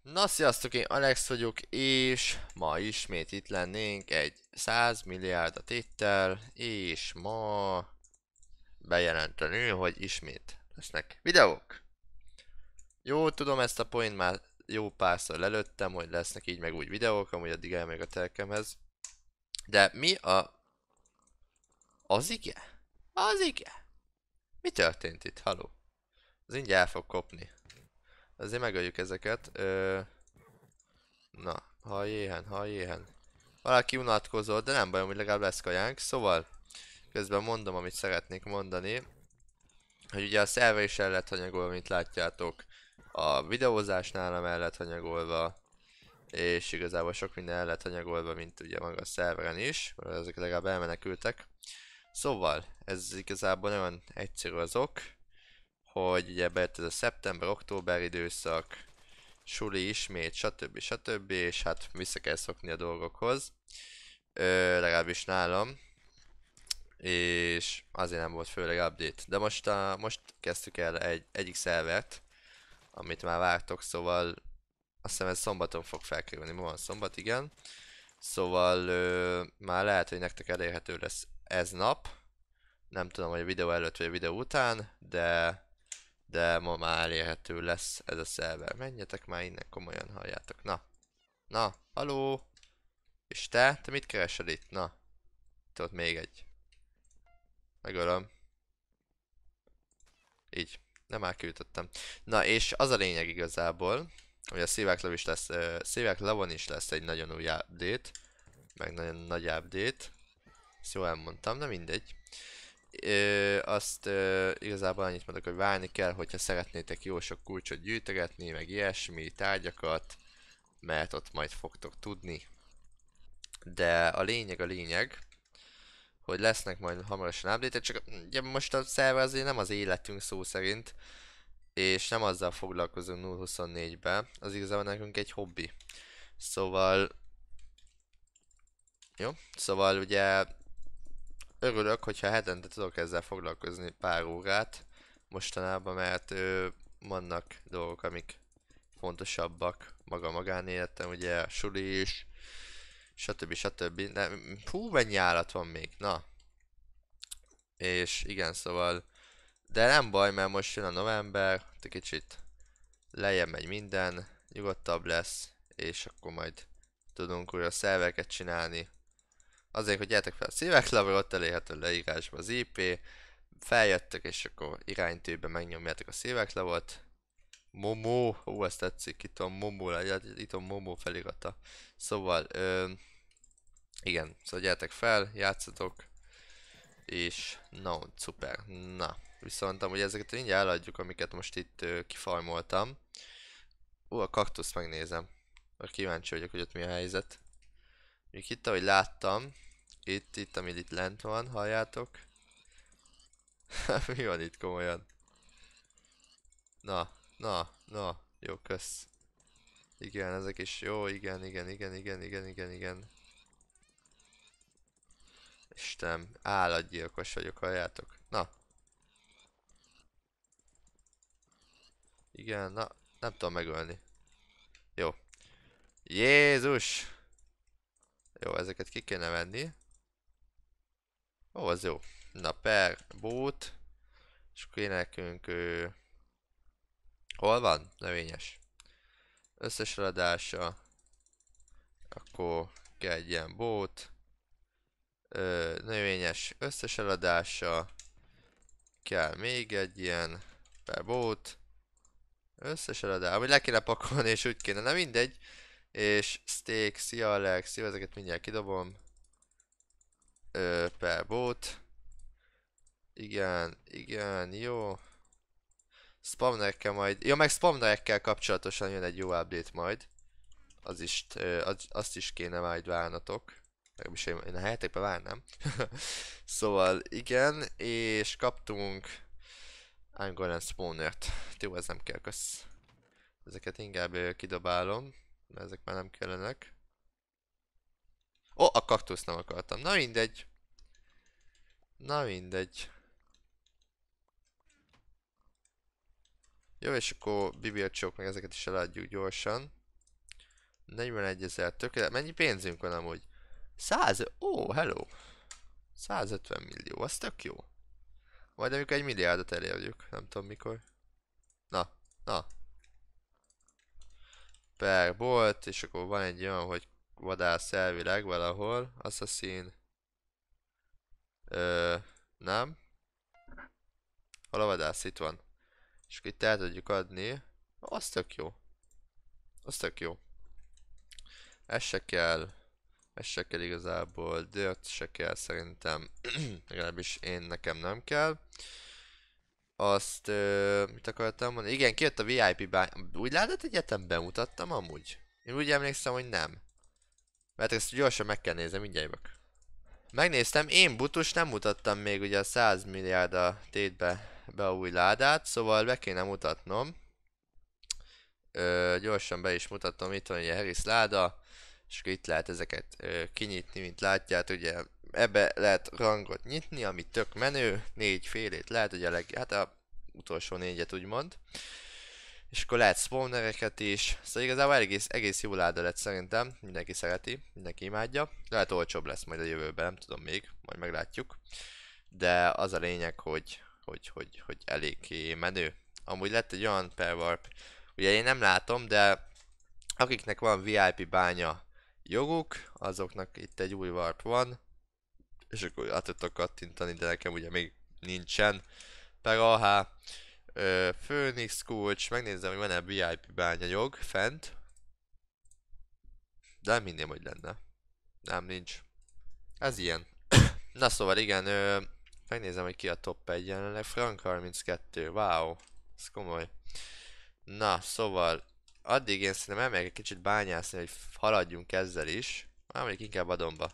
Na sziasztok, én Alex vagyok, és ma ismét itt lennénk egy 100 milliárd a téttel, és ma bejelenteni, hogy ismét lesznek videók. Jó, tudom, ezt a point már jó párszor lelőttem, hogy lesznek így meg úgy videók, amúgy addig elmegyek a telkemhez. De mi az ige? Az ige? Mi történt itt? Haló? Az ingyen el fog kopni. Azért megöljük ezeket. Na, hal éhen, hal éhen. Valaki unatkozott, de nem baj, hogy legalább lesz kajánk. Szóval, közben mondom, amit szeretnék mondani. Hogy ugye a szerver is el lett hanyagolva, mint látjátok. A videózás nálam el lett hanyagolva. És igazából sok minden el lett hanyagolva, mint ugye maga a szerveren is. Ezek legalább elmenekültek. Szóval, ez igazából nagyon egyszerű az ok. Hogy ugye bejött ez a szeptember-október időszak. Suli ismét, stb. És hát vissza kell szokni a dolgokhoz. Legalábbis nálam. És azért nem volt főleg update. De most kezdtük el egyik szervert, amit már vártok, szóval azt hiszem ez szombaton fog felkerülni. Ma van szombat, igen. Szóval már lehet, hogy nektek elérhető lesz ez nap. Nem tudom, hogy a videó előtt vagy a videó után, de ma már elérhető lesz ez a szerver. Menjetek már innen, komolyan halljátok. Na, haló! És te mit keresel itt? Na, itt ott még egy. Megölöm. Így. Nem elküldöttem. Na és az a lényeg igazából, hogy a Szívák is lesz, Szívák Lavon is lesz egy nagyon új update, meg nagyon nagy update. Ezt jól elmondtam, de mindegy. Azt igazából annyit mondok, hogy várni kell, hogyha szeretnétek jó sok kulcsot gyűjtögetni, meg ilyesmi, tárgyakat, mert ott majd fogtok tudni. De a lényeg, hogy lesznek majd hamarosan update-ek, csak ugye most a szerver azért nem az életünk szó szerint, és nem azzal foglalkozunk 0-24-ben, az igazából nekünk egy hobbi. Szóval, jó, szóval ugye örülök, hogyha hetente tudok ezzel foglalkozni pár órát mostanában, mert vannak dolgok, amik fontosabbak, maga magánéletem, ugye a suli is, stb. De, hú, mennyi állat van még, na. És igen, szóval, de nem baj, mert most jön a november, egy kicsit lejjebb megy minden, nyugodtabb lesz, és akkor majd tudunk újra szerveket csinálni. Azért, hogy gyertek fel a szíveklavra, ott elérhető leírásba az IP, feljöttek, és akkor iránytűben megnyomjátok a szíveklavot. Momo, ó, ezt tetszik, itt a Momo, itt a Momo felirata. Szóval, igen, szóval gyertek fel, játszatok, és na, szuper, na. Viszont amúgy ezeket mindjárt eladjuk, amiket most itt kifarmoltam. Ó, a kaktuszt megnézem. Kíváncsi vagyok, hogy ott mi a helyzet. Még itt, ahogy láttam, itt, ami itt lent van, halljátok? Mi van itt komolyan? Na, jó, kösz. Igen, ezek is jó, igen. Istenem, állatgyilkos vagyok, halljátok? Na, igen, na, nem tudom megölni. Jó. Jézus! Jó, ezeket ki kéne venni. Ó, az jó. Na, per boot. És akkor kéne nekünk... hol van? Növényes. Összes eladása. Akkor kell egy ilyen boot. Növényes összes eladása. Kell még egy ilyen per boot. Összes eladása. Amit le kéne pakolni és úgy kéne. Na mindegy. És steak, szia Alex. Jó, ezeket mindjárt kidobom. Per boot. Igen, jó. Spawnerekkel majd... Ja, meg spawnerekkel kapcsolatosan jön egy jó update majd. Azt is kéne majd várnatok. Legalábbis én a helyetekbe várnám. Szóval igen, és kaptunk Angolán Spawnert. Jó, ez nem kell, kösz. Ezeket inkább kidobálom, mert ezek már nem kellenek. Ó, a kaktuszt nem akartam. Na mindegy. Na mindegy. Jó, és akkor bibircsók meg ezeket is eladjuk gyorsan. 41 000, tökéletes. Mennyi pénzünk van amúgy? 100, ó, hello. 150 millió, az tök jó. Majd amikor egy milliárdot elérjük, nem tudom mikor. Na, na. Per bolt, és akkor van egy olyan, hogy vadász elvileg valahol. Assassin. Nem. Hol a vadász? Itt van. És akkor itt el tudjuk adni. Az tök jó. Az tök jó. Ez se kell. Ez se kell igazából. Dirt se kell szerintem. Legalábbis nekem nem kell. Azt, mit akartam mondani? Igen, kijött a VIP bány. Úgy látod, egyetem bemutattam amúgy? Én úgy emlékszem, hogy nem. Mert ezt gyorsan meg kell nézni, mindjárt jövök. Megnéztem, én butus nem mutattam még ugye a 100 milliárd a tétbe a új ládát, szóval be kéne mutatnom. Gyorsan be is mutatom, itt van ugye Harris láda, és akkor itt lehet ezeket kinyitni, mint látjátok, ugye ebbe lehet rangot nyitni, ami tök menő, 4 félét lehet, ugye hát a utolsó 4-et úgymond. És akkor lehet spawnereket is, szóval igazából egész jó láda lett szerintem, mindenki szereti, mindenki imádja. Lehet olcsóbb lesz majd a jövőben, nem tudom még, majd meglátjuk. De az a lényeg, hogy eléggé menő. Amúgy lett egy olyan per warp, ugye én nem látom, de akiknek van VIP bánya joguk, azoknak itt egy új warp van. És akkor át tudtok kattintani, de nekem ugye még nincsen. Per AH, Phoenix kulcs, megnézem, hogy van-e VIP bánya jog fent. De nem hinném, hogy lenne. Nem, nincs. Ez ilyen. Na szóval igen, megnézem, hogy ki a top 1 jelenleg. Frank 32, wow. Ez komoly. Na, szóval addig én szerintem elmegyek egy kicsit bányászni, hogy haladjunk ezzel is. Már mondjuk inkább adomba.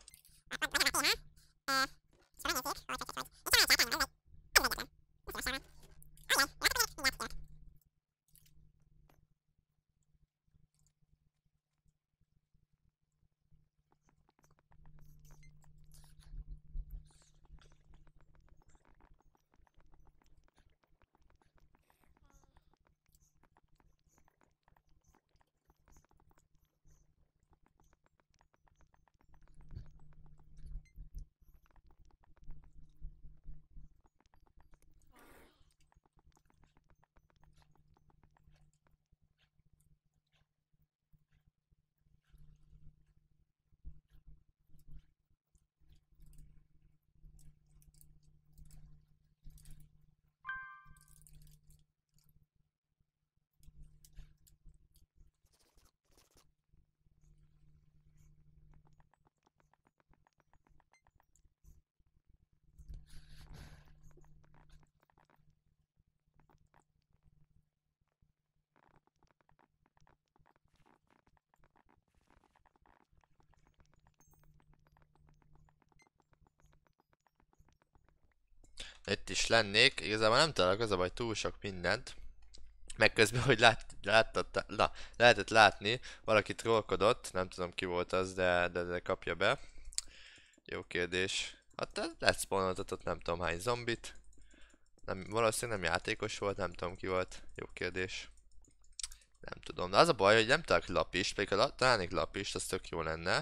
Itt is lennék, igazából nem találok, az a baj, túl sok mindent. Meg közben, hogy lehetett látni, valaki trollkodott, nem tudom ki volt az, de kapja be. Jó kérdés. Hát leszpawnoltatott nem tudom hány zombit. Nem, valószínűleg nem játékos volt, nem tudom ki volt. Jó kérdés. Nem tudom. De az a baj, hogy nem találok lapist, pedig ha találnék lapist, az tök jó lenne.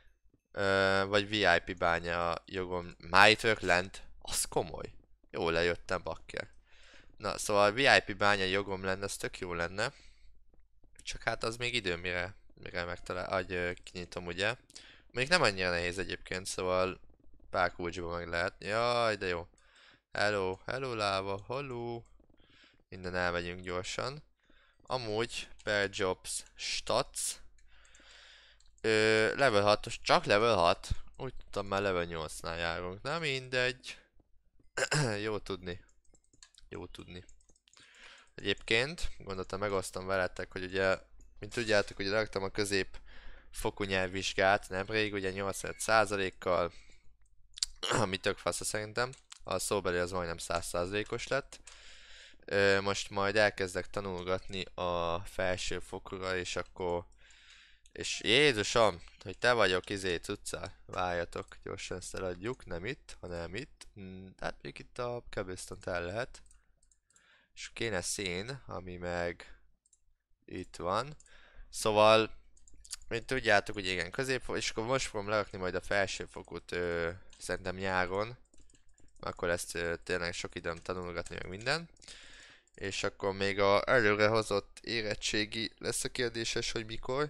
Vagy VIP bánya jogom. Már itt vagyok lent. Az komoly. Jól lejöttem, bakker. Na, szóval VIP bánya jogom lenne, az tök jó lenne. Csak hát az még idő, mire kinyitom, ugye. Még nem annyira nehéz egyébként, szóval pár kulcsban meg lehet. Jaj, de jó. Hello, hello láva, hello. Innen elmegyünk gyorsan. Amúgy, per jobs, stats. Level 6-os, csak level 6. Úgy tudtam, már level 8-nál járunk. Na mindegy. Jó tudni. Jó tudni. Egyébként, gondoltam megosztom veletek, hogy ugye, mint tudjátok, ugye raktam a középfokú nyelvvizsgát nemrég, ugye 85%-kal, ami tök fasz szerintem. A szóbeli az majdnem 100%-os lett. Most majd elkezdek tanulgatni a felső fokúra, és akkor... És Jézusom, hogy te vagyok cucca, várjatok, gyorsan ezt eladjuk, nem itt, hanem itt. Hát még itt a cobblestone-t el lehet. És kéne szén, ami meg itt van. Szóval mint tudjátok, ugye igen, és akkor most fogom lerakni majd a felsőfokút, szerintem nyáron. Akkor ezt tényleg sok időm tanulgatni meg minden. És akkor még a előrehozott érettségi lesz a kérdéses, hogy mikor.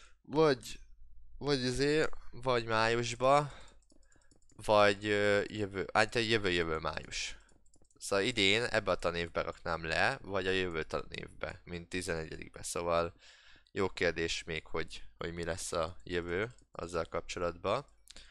Vagy májusba, vagy jövő május. Szóval idén ebbe a tanévbe raknám le, vagy a jövő tanévbe, mint 11-be. Szóval jó kérdés még, hogy mi lesz a jövő azzal kapcsolatban.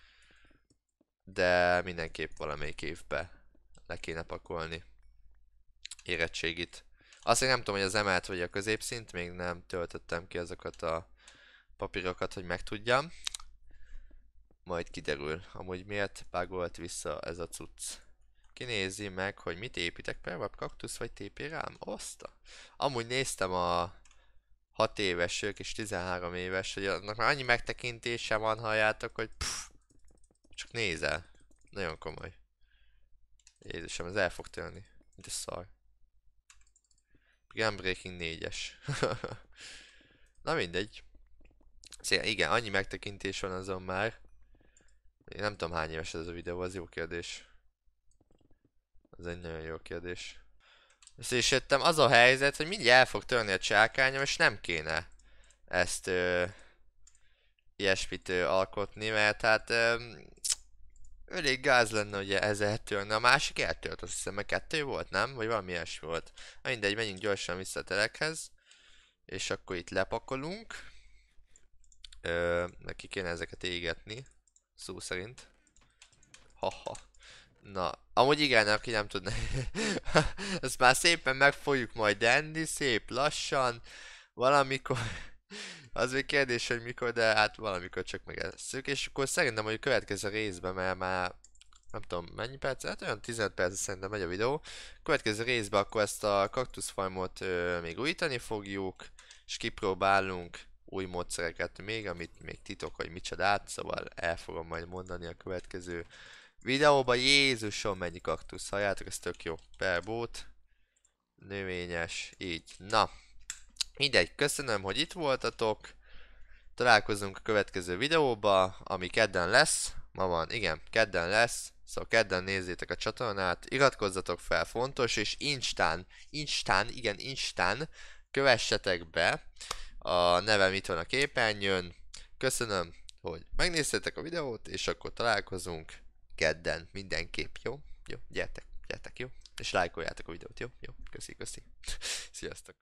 De mindenképp valamelyik évbe le kéne pakolni érettségit. Azt még nem tudom, hogy az emelt vagy a középszint, még nem töltöttem ki azokat a papírokat, hogy megtudjam. Majd kiderül. Amúgy miért buggolt vissza ez a cucc. Kinézi meg, hogy mit építek, pervap kaktusz vagy TP rám? Oszta. Amúgy néztem a 6 évesök és 13 éves, hogy annak már annyi megtekintése van, halljátok, hogy csak nézel. Nagyon komoly. Jézusom, ez el fog törni. Mint a szar. Gunbreaking 4-es. Na mindegy. Szóval igen, annyi megtekintés van azon már. Én nem tudom hány éves ez a videó, az jó kérdés. Ez egy nagyon jó kérdés. És jöttem, az a helyzet, hogy mindjárt el fog törni a csákányom, és nem kéne ezt ilyesmit alkotni, mert hát elég gáz lenne, hogy ez eltörne. A másik eltört, azt hiszem, mert 2 volt, nem? Vagy valami ilyesmi volt. Na mindegy, menjünk gyorsan vissza a telekhez. És akkor itt lepakolunk. Neki kéne ezeket égetni. Szó szerint. Haha. Na, amúgy igen, aki nem tudna. Ezt már szépen meg fogjuk majd enni, szép lassan. Valamikor. Az még kérdés, hogy mikor, de hát valamikor csak megesszük. És akkor szerintem, hogy a következő részben, mert már nem tudom mennyi perc, hát olyan 15 perc szerintem megy a videó. Következő részben akkor ezt a kaktuszfarmot még újítani fogjuk, és kipróbálunk új módszereket még, amit még titok, hogy micsodát, szóval el fogom majd mondani a következő videóban. Jézusom, mennyi kaktusz, halljátok, ez tök jó. Per boot, növényes, így, na. Mindegy, köszönöm, hogy itt voltatok. Találkozunk a következő videóba, ami kedden lesz. Ma van, igen, kedden lesz. Szóval kedden nézzétek a csatornát, iratkozzatok fel, fontos, és Instán, kövessetek be. A nevem itt van a képernyőn. Köszönöm, hogy megnéztétek a videót, és akkor találkozunk kedden mindenképp, jó? Jó, gyertek, jó? És lájkoljátok a videót, jó? Jó, köszi. Sziasztok!